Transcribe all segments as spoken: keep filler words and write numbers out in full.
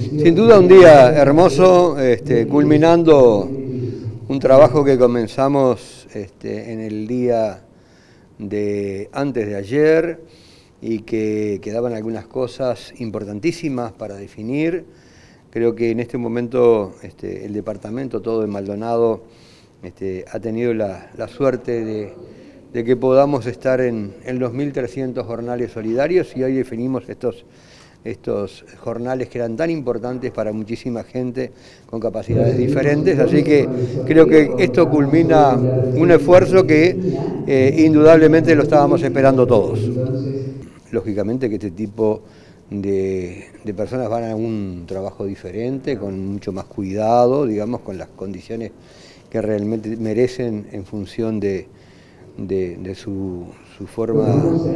Sin duda un día hermoso, este, culminando un trabajo que comenzamos este, en el día de antes de ayer y que quedaban algunas cosas importantísimas para definir. Creo que en este momento este, el departamento todo de Maldonado este, ha tenido la, la suerte de, de que podamos estar en, en los mil trescientos jornales solidarios y hoy definimos estos estos jornales que eran tan importantes para muchísima gente con capacidades diferentes, así que creo que esto culmina un esfuerzo que eh, indudablemente lo estábamos esperando todos. Lógicamente que este tipo de, de personas van a un trabajo diferente, con mucho más cuidado, digamos, con las condiciones que realmente merecen en función de, de, de su, su forma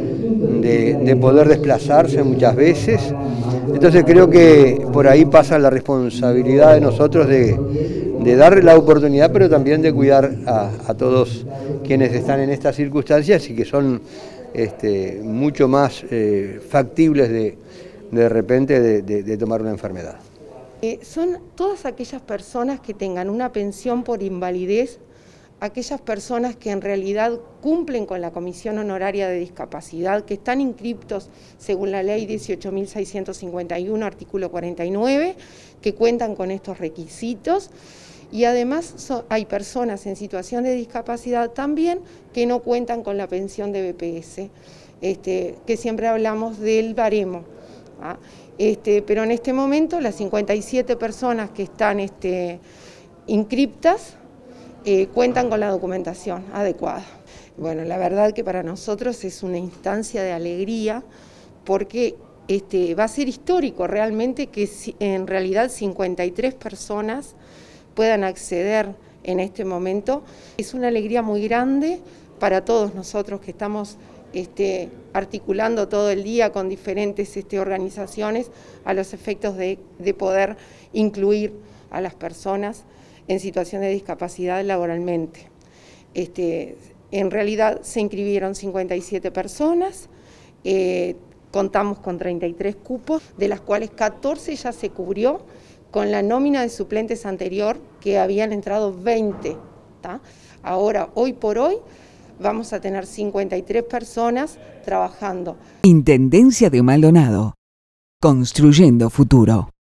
de, de poder desplazarse muchas veces. Entonces creo que por ahí pasa la responsabilidad de nosotros de, de darle la oportunidad, pero también de cuidar a, a todos quienes están en estas circunstancias y que son este, mucho más eh, factibles de, de repente de, de, de tomar una enfermedad. Eh, son todas aquellas personas que tengan una pensión por invalidez, aquellas personas que en realidad cumplen con la Comisión Honoraria de Discapacidad, que están inscriptos según la ley dieciocho mil seiscientos cincuenta y uno, artículo cuarenta y nueve, que cuentan con estos requisitos, y además so, hay personas en situación de discapacidad también que no cuentan con la pensión de B P S, este, que siempre hablamos del baremo, ¿ah? Este, pero en este momento las cincuenta y siete personas que están este, inscriptas eh, cuentan con la documentación adecuada. Bueno, la verdad que para nosotros es una instancia de alegría porque este, va a ser histórico realmente que en realidad cincuenta y tres personas puedan acceder en este momento. Es una alegría muy grande para todos nosotros que estamos Este, articulando todo el día con diferentes este, organizaciones a los efectos de, de poder incluir a las personas en situación de discapacidad laboralmente. Este, en realidad se inscribieron cincuenta y siete personas, eh, contamos con treinta y tres cupos, de las cuales catorce ya se cubrió con la nómina de suplentes anterior, que habían entrado veinte. ¿tá? Ahora, hoy por hoy, vamos a tener cincuenta y tres personas trabajando. Intendencia de Maldonado. Construyendo futuro.